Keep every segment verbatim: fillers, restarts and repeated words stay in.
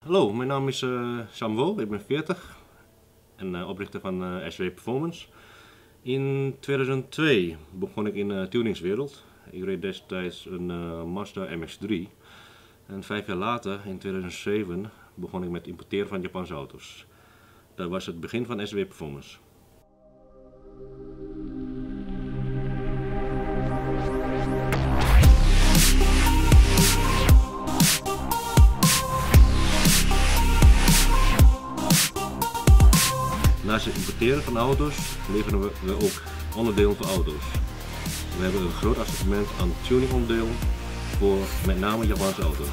Hallo, mijn naam is uh, Sam Wo, ik ben veertig en uh, oprichter van uh, S W Performance. In tweeduizend twee begon ik in de uh, tuningswereld. Ik reed destijds een uh, Mazda M X drie. En vijf jaar later, in tweeduizend zeven, begon ik met importeren van Japanse auto's. Dat was het begin van S W Performance. Naast het importeren van auto's leveren we, we ook onderdelen voor auto's. We hebben een groot assortiment aan tuningonderdelen voor met name Japanse auto's.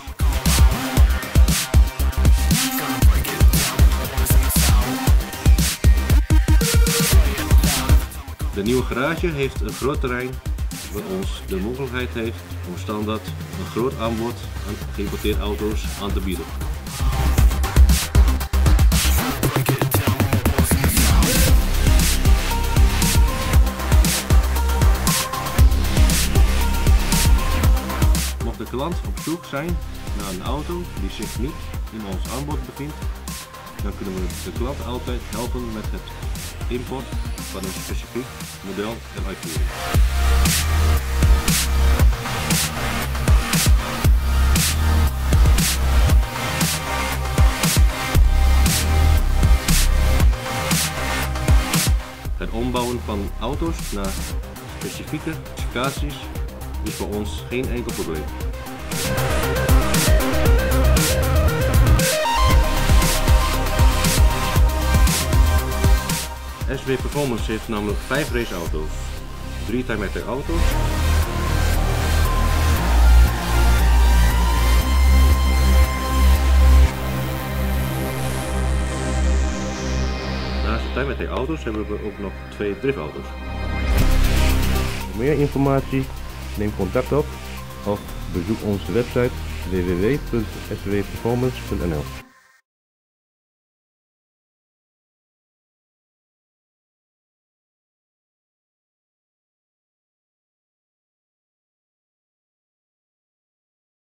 De nieuwe garage heeft een groot terrein wat ons de mogelijkheid heeft om standaard een groot aanbod aan geïmporteerde auto's aan te bieden. Mocht de klant op zoek zijn naar een auto die zich niet in ons aanbod bevindt, dan kunnen we de klant altijd helpen met het import van een specifiek model en uitvoering. Het ombouwen van auto's naar specifieke specificaties is voor ons geen enkel probleem. S W Performance heeft namelijk vijf raceauto's, drie time-attack auto's, naast de time-attack auto's hebben we ook nog twee driftauto's. Voor meer informatie neem contact op of bezoek onze website w w w punt s w performance punt n l.